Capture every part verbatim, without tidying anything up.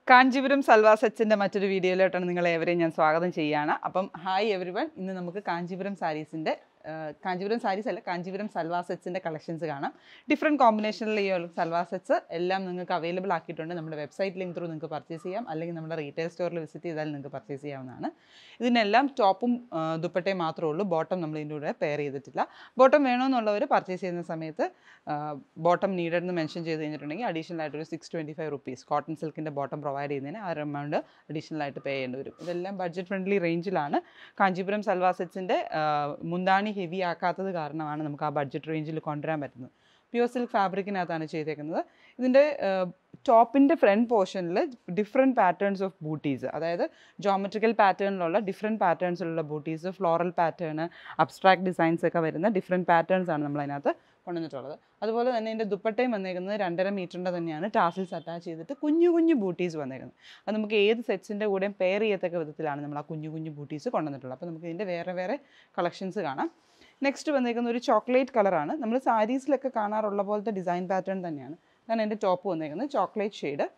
Kanchipuram salwar sets in the matter video letter and the every and Swagan Chiana. Upon hi everyone in the Namuka Kanchipuram sarees in the Kanchipuram sarees, Kanchipuram salwar sets in the collections. Different combination salwar sets Elam available on the website link through the purchase, a link in the retail store visit the purchase. This is top dupate matrolo, bottom number into a pair. Bottom venom purchase in the Sametha, bottom needed the mention additional six twenty-five rupees. Cotton silk in the bottom provide amount additional pay. Budget friendly range Kanchipuram salwar sets in the Mundani heavy akata the garna budget range pure silk fabric in Athana. In the top in the front portion, different patterns of booties. That is geometrical pattern, different patterns of booties, floral pattern, abstract designs, different patterns. അതുപോലെ തന്നെ ഇതിന്റെ ദുപ്പട്ടയും വന്നേക്കുന്നത് രണ്ടര മീറ്ററിന്റെ തന്നെയാണ് tassels attach ചെയ്തിട്ട് കുഞ്ഞു കുഞ്ഞു ബൂട്ടീസ് വന്നേക്കുന്നത്. അത് നമുക്ക് ഏത് സെറ്റ്സിന്റെ കൂടെയും പെയർ ചെയ്യത്തക്ക വിധത്തിലാണ് നമ്മൾ ആ കുഞ്ഞു കുഞ്ഞു ബൂട്ടീസ് കൊണ്ടുവന്നിട്ടുള്ളത്. അപ്പോൾ നമുക്ക് ഇതിന്റെ വേറെ വേറെ കളക്ഷൻസ് കാണാം. നെക്സ്റ്റ് വന്നേക്കുന്ന ഒരു ചോക്ലേറ്റ് കളറാണ്. നമ്മൾ സാരീസിലൊക്കെ കാണാറുള്ള പോലത്തെ ഡിസൈൻ പാറ്റേൺ തന്നെയാണ്. ഇതാണ് എൻ്റെ ടോപ്പ് വന്നേക്കുന്നത്, ചോക്ലേറ്റ് ഷെയ്ഡ്.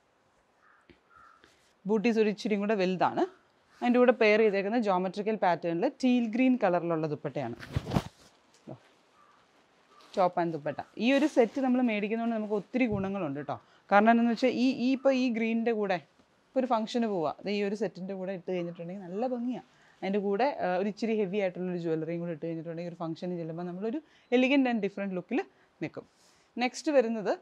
ബൂട്ടീസ് ഒരു ഇച്ചിരി കൂടെ വലുതാണ്. അതിൻ്റെ കൂടെ പെയർ ചെയ്തേക്കുന്ന ജോമെട്രിക്കൽ പാറ്റേണിൽ ടീൽ ഗ്രീൻ കളറിലുള്ള ദുപ്പട്ടയാണ്. Top and dupetta. This is set we make ഒത്തിരി ഗുണങ്ങളുണ്ട് ട്ടോ. കാരണം എന്താണെന്ന് വെച്ചാൽ ഈ ഈ ഇപ്പോൾ ഈ ഗ്രീനിന്റെ കൂടെ ഒരു ഫംഗ്ഷന് പോവാ. ദേ ഈ ഒരു സെറ്റിന്റെ കൂടെ ഇട്ട് കഴിഞ്ഞിട്ടുണ്ടെങ്കിൽ നല്ല ഭംഗിയാ. അതിന്റെ കൂടെ ഒരു ഇച്ചിരി ഹെവി ആയിട്ടുള്ള ഒരു ജ്വല്ലറിയും കൂടെ ഇട്ട് കഴിഞ്ഞിട്ടുണ്ടെങ്കിൽ ഒരു ഫംഗ്ഷന് ചെല്ലുമ്പോൾ നമ്മൾ ഒരു എലിഗന്റ് ആൻഡ് ഡിഫറെന്റ് ലുക്കിൽ നിൽക്കും. നെക്സ്റ്റ് വരുന്നത്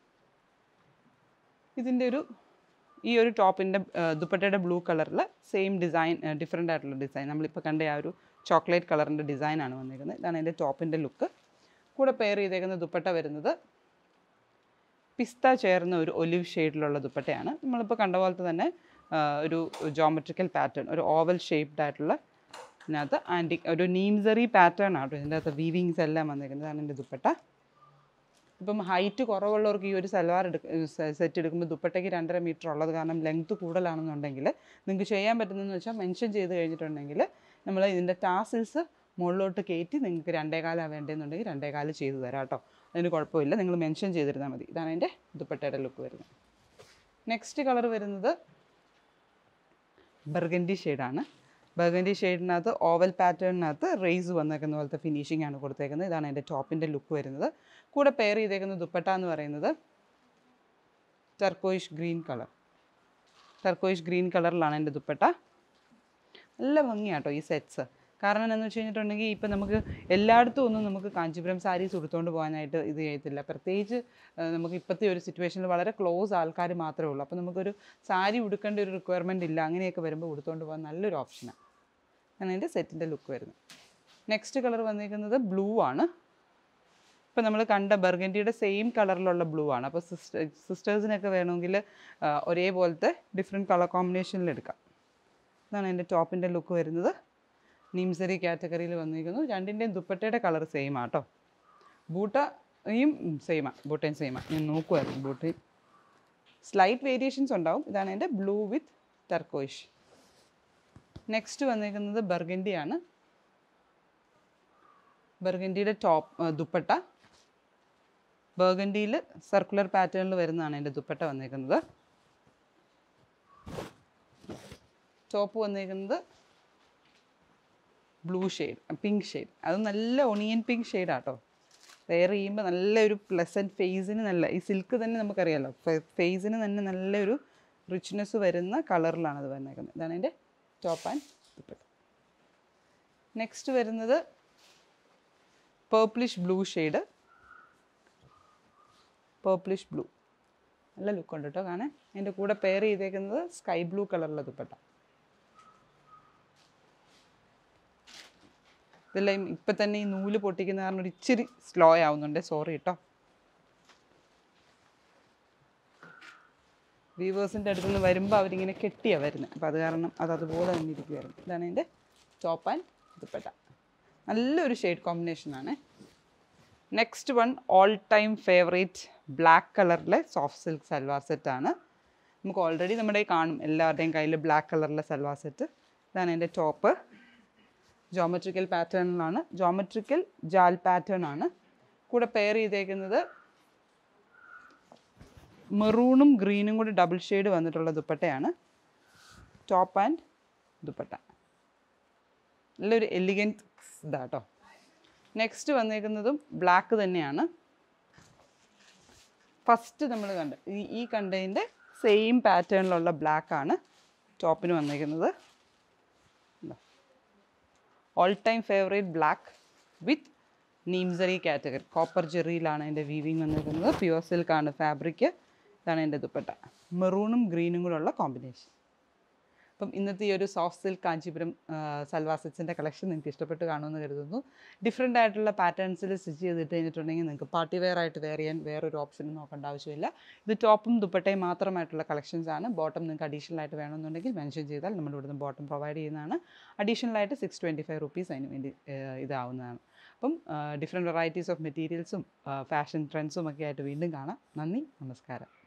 ഇതിന്റെ ഒരു ഈ ഒരു ടോപ്പിന്റെ ദുപ്പട്ടയുടെ ബ്ലൂ കളറിൽ സെയിം ഡിസൈൻ ഡിഫറെന്റ് ആയിട്ടുള്ള ഡിസൈൻ നമ്മൾ ഇപ്പോൾ കണ്ട ആ ഒരു ചോക്ലേറ്റ് കളറിന്റെ ഡിസൈൻ ആണ് വന്നിരിക്കുന്നത്. ഇതാണ് അതിന്റെ ടോപ്പിന്റെ ലുക്ക്. കൂടെ പെയർ ചെയ്തേക്കുന്ന ദുപ്പട്ട വരുന്നത് പിസ്ത ചേർന്ന ഒരു ഒലിവ് ഷെയ്ഡിലുള്ള ദുപ്പട്ടയാണ്. നമ്മളിപ്പോൾ കണ്ട പോലത്തെ തന്നെ ഒരു ജോമെട്രിക്കൽ പാറ്റേൺ, ഒരു ഓവൽ ഷേപ്ഡ് ആയിട്ടുള്ള ഇതിനകത്ത് ആൻറ്റി ഒരു നീംസറി പാറ്റേൺ ആണ് ഇതിൻ്റെ അകത്ത് വീവിങ്സ് എല്ലാം വന്നിരിക്കുന്നത്. അതാണ് എൻ്റെ ദുപ്പട്ട. ഇപ്പം ഹൈറ്റ് കുറവുള്ളവർക്ക് ഈ ഒരു സൽവാർ എടുക്ക സെറ്റ് എടുക്കുമ്പോൾ ദുപ്പട്ടയ്ക്ക് രണ്ടര മീറ്റർ ഉള്ളത് കാരണം ലെങ്ത്ത് കൂടുതലാണെന്നുണ്ടെങ്കിൽ നിങ്ങൾക്ക് ചെയ്യാൻ പറ്റുന്നതെന്ന് വെച്ചാൽ മെൻഷൻ ചെയ്ത് കഴിഞ്ഞിട്ടുണ്ടെങ്കിൽ നമ്മൾ ഇതിൻ്റെ ടാസിൽസ് മുകളിലോട്ട് കയറ്റി നിങ്ങൾക്ക് രണ്ടേകാലാണ് വേണ്ടതെന്നുണ്ടെങ്കിൽ രണ്ടേകാല് ചെയ്തു തരാം കേട്ടോ. അതിന് കുഴപ്പമില്ല, നിങ്ങൾ മെൻഷൻ ചെയ്തിരുന്നാൽ മതി. ഇതാണ് എൻ്റെ ദുപ്പട്ടയുടെ ലുക്ക് വരുന്നത്. നെക്സ്റ്റ് കളർ വരുന്നത് ബർഗൻഡി ഷെയ്ഡാണ്. ബർഗൻഡി ഷെയ്ഡിനകത്ത് ഓവൽ പാറ്റേണിനകത്ത് റേസ് വന്നേക്കുന്ന പോലത്തെ ഫിനിഷിംഗ് ആണ് കൊടുത്തേക്കുന്നത്. ഇതാണ് എൻ്റെ ടോപ്പിൻ്റെ ലുക്ക് വരുന്നത്. കൂടെ പെയർ ചെയ്തേക്കുന്ന ദുപ്പട്ട എന്ന് പറയുന്നത് turquoise green colour. Turquoise green കളറിലാണ് എൻ്റെ ദുപ്പട്ട. നല്ല ഭംഗിയാട്ടോ ഈ സെറ്റ്സ്. കാരണം എന്താണെന്ന് വെച്ച് കഴിഞ്ഞിട്ടുണ്ടെങ്കിൽ ഇപ്പം നമുക്ക് എല്ലായിടത്തും ഒന്നും നമുക്ക് കാഞ്ചീപുരം സാരീസ് ഉടുത്തുകൊണ്ട് പോകാനായിട്ട് ഇത് ചെയ്യത്തില്ല. പ്രത്യേകിച്ച് നമുക്ക് ഇപ്പോഴത്തെ ഒരു സിറ്റുവേഷനിൽ വളരെ ക്ലോസ് ആൾക്കാർ മാത്രമേ ഉള്ളൂ. അപ്പോൾ നമുക്കൊരു സാരി ഉടുക്കേണ്ട ഒരു റിക്വയർമെൻറ്റ് ഇല്ല. അങ്ങനെയൊക്കെ വരുമ്പോൾ ഉടുത്തുകൊണ്ട് പോകാൻ നല്ലൊരു ഓപ്ഷനാണ്. അങ്ങനെ എൻ്റെ സെറ്റിൻ്റെ ലുക്ക് വരുന്നത്. നെക്സ്റ്റ് കളർ വന്നിരിക്കുന്നത് ബ്ലൂ ആണ്. ഇപ്പോൾ നമ്മൾ കണ്ട ബർഗൻഡിയുടെ സെയിം കളറിലുള്ള ബ്ലൂ ആണ്. അപ്പോൾ സിസ്റ്റർ സിസ്റ്റേഴ്സിനൊക്കെ വേണമെങ്കിൽ ഒരേപോലത്തെ ഡിഫറെൻറ്റ് കളർ കോമ്പിനേഷനിൽ എടുക്കാം. ഇതാണ് എൻ്റെ ടോപ്പിൻ്റെ ലുക്ക് വരുന്നത്. നീംസറി കാറ്റഗറിയിൽ വന്നിരിക്കുന്നു. രണ്ടിൻ്റെയും ദുപ്പട്ടയുടെ കളർ സെയിം ആട്ടോ. ബൂട്ടയും സെയിമാണ്, ബൂട്ടയും സെയിമാണ്. ഞാൻ നോക്കുമായിരുന്നു ബൂട്ടയും. സ്ലൈറ്റ് വേരിയേഷൻസ് ഉണ്ടാവും. ഇതാണ് എൻ്റെ ബ്ലൂ വിത്ത് ടർക്കോയിഷ്. നെക്സ്റ്റ് വന്നിരിക്കുന്നത് ബർഗൻഡിയാണ്. ബർഗൻഡിയുടെ ടോപ്പ് ദുപ്പട്ട ബർഗൻഡിയിൽ സർക്കുലർ പാറ്റേണിൽ വരുന്നതാണ് എൻ്റെ ദുപ്പട്ട വന്നിരിക്കുന്നത്. ടോപ്പ് വന്നിരിക്കുന്നത് ബ്ലൂ ഷെയ്ഡ്, പിങ്ക് ഷെയ്ഡ്. അത് നല്ല ഒണിയൻ പിങ്ക് ഷെയ്ഡാട്ടോ. വെയർ ചെയ്യുമ്പോൾ നല്ലൊരു പ്ലസൻറ്റ് ഫേസിന് നല്ല ഈ സിൽക്ക് തന്നെ നമുക്കറിയാമല്ലോ, ഫേസിന് തന്നെ നല്ലൊരു റിച്ച്നെസ് വരുന്ന കളറിലാണ് അത് വന്നേക്കുന്നത്. ഇതാണ് എൻ്റെ ടോപ്പ് ആൻഡ് ദുപ്പട്ട. നെക്സ്റ്റ് വരുന്നത് purplish blue shade. Purplish blue നല്ല ലുക്കുണ്ട് കേട്ടോ കാണാൻ. അതിൻ്റെ കൂടെ പെയർ ചെയ്തേക്കുന്നത് സ്കൈ ബ്ലൂ കളറുള്ള ദുപ്പട്ട. ഇതെല്ലാം ഇപ്പം തന്നെ ഈ നൂല് പൊട്ടിക്കുന്ന കാരണം ഒരു ഇച്ചിരി സ്ലോ ആവുന്നുണ്ട്, സോറി കേട്ടോ. വ്യൂവേഴ്സിൻ്റെ അടുത്ത് നിന്ന് വരുമ്പോൾ അവരിങ്ങനെ കെട്ടിയാണ് വരുന്നത്. അപ്പോൾ അത് കാരണം അത് അതുപോലെ തന്നെ ഇരിക്കുമായിരുന്നു. ഇതാണ് എൻ്റെ ടോപ്പ് ആൻഡ് ദുപ്പട്ട. നല്ലൊരു ഷെയ്ഡ് കോമ്പിനേഷനാണ്. Next one all time favourite black കളറിലെ സോഫ്റ്റ് സിൽക്ക് സൽവാർ സെറ്റാണ്. നമുക്ക് ഓൾറെഡി നമ്മുടെ കാണും എല്ലാവരുടെയും കയ്യിൽ ബ്ലാക്ക് കളറിലെ സൽവാർ സെറ്റ്. ഇതാണ് എൻ്റെ ടോപ്പ്. ജോമെട്രിക്കൽ പാറ്റേണിലാണ്, ജോമെട്രിക്കൽ ജാൽ പാറ്റേൺ ആണ്. കൂടെ പെയർ ചെയ്തേക്കുന്നത് മെറൂണും ഗ്രീനും കൂടി ഡബിൾ ഷെയ്ഡ് വന്നിട്ടുള്ള ദുപ്പട്ടയാണ് ടോപ്പ് ആൻഡ് ദുപ്പട്ട. നല്ലൊരു എലിഗൻറ്റ് ഇതാട്ടോ. നെക്സ്റ്റ് വന്നേക്കുന്നതും ബ്ലാക്ക് തന്നെയാണ്. ഫസ്റ്റ് നമ്മൾ കണ്ട ഈ ഈ കണ്ടതിൻ്റെ സെയിം പാറ്റേണിലുള്ള ബ്ലാക്കാണ് ടോപ്പിന് വന്നേക്കുന്നത്. All time favourite black with നീംസറി കാറ്റഗറി. കോപ്പർ ജെറിയിലാണ് എൻ്റെ വീവിങ് വന്നിരിക്കുന്നത്. പ്യുവർ സിൽക്കാണ് ഫാബ്രിക്. ഇതാണ് എൻ്റെ ദുപ്പട്ട. മെറൂണും ഗ്രീനും കൂടെ ഉള്ള കോമ്പിനേഷൻ. അപ്പം ഇന്നത്തെ ഈ ഒരു സോഫ്റ്റ് സിൽക്ക് കാഞ്ചീപുരം സൽവാർ സെറ്റ്സിൻ്റെ കളക്ഷൻ നിങ്ങൾക്ക് ഇഷ്ടപ്പെട്ട് കാണുമെന്ന് കരുതുന്നു. ഡിഫറെൻ്റ് ആയിട്ടുള്ള പാറ്റേൺസിൽ സ്റ്റിച്ച് ചെയ്തിട്ട് കഴിഞ്ഞിട്ടുണ്ടെങ്കിൽ നിങ്ങൾക്ക് പാർട്ടി വെയർ ആയിട്ട് വെയർ ചെയ്യാൻ വേറൊരു ഓപ്ഷനും നോക്കേണ്ട ആവശ്യമില്ല. ഇത് ടോപ്പും ദുപ്പട്ടയും മാത്രമായിട്ടുള്ള കളക്ഷൻസ് ആണ്. ബോട്ടം നിങ്ങൾക്ക് അഡീഷണൽ ആയിട്ട് വേണമെന്നുണ്ടെങ്കിൽ മെൻഷൻ ചെയ്താൽ നമ്മൾ ഇവിടുന്ന് ബോട്ടം പ്രൊവൈഡ് ചെയ്യുന്നതാണ്. അഡീഷണൽ ആയിട്ട് സിക്സ് ട്വൻറ്റി ഫൈവ് റുപ്പീസ് അതിന് വേണ്ടി ഇതാവുന്നതാണ്. അപ്പം ഡിഫറെൻറ്റ് വെറൈറ്റീസ് ഓഫ് മെറ്റീരിയൽസും ഫാഷൻ ട്രെൻഡ്സും ഒക്കെ ആയിട്ട് വീണ്ടും കാണാം. നന്ദി, നമസ്കാരം.